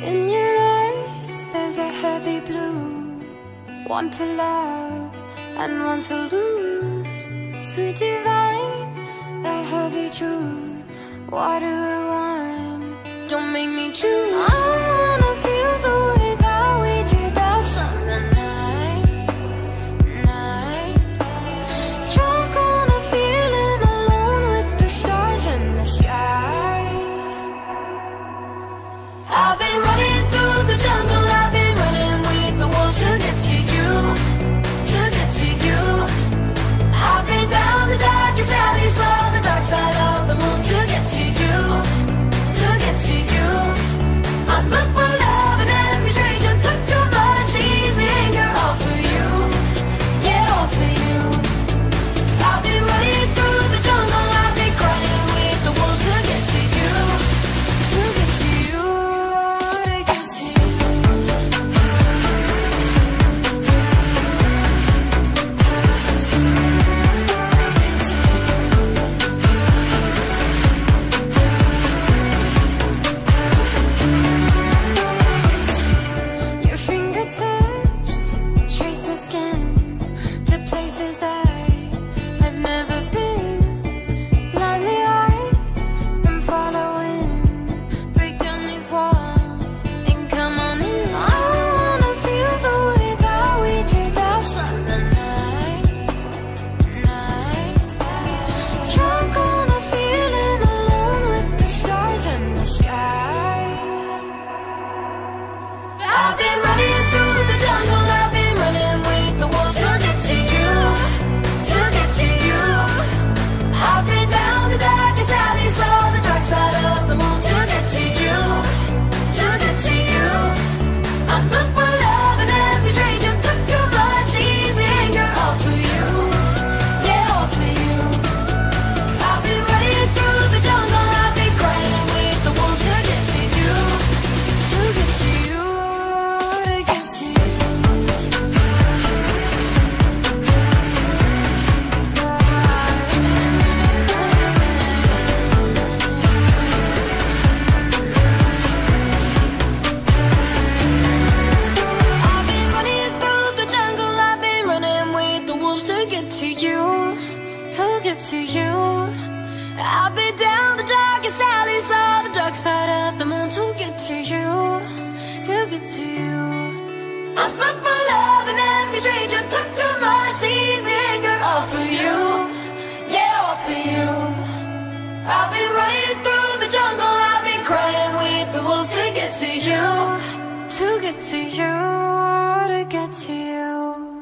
In your eyes there's a heavy blue, one to love and one to lose. Sweet divine, the heavy truth. What do I want? Don't make me choose. I wanna feel the way that we did that summer night. Drunk on a feeling, alone with the stars in the sky. I've been running through the jungle, I've been running with the wolves to get to you, to get to you. I've been down the darkest alleys, saw the dark side of the moon to get to you, to get to you. I'm up for love and every stranger took too much easy anger, all for you, yeah, all for you. I've been running through the jungle, I've been crying with the wolves to get to you, to get to you. To you, I'll be down the darkest alleys, all the dark side of the moon to get to you, to get to you. I'm fucked for love and every stranger took too much easy anger, all for you, yeah, all for you. I've been running through the jungle, I've been crying with the wolves to get to you, to get to you, to get to you.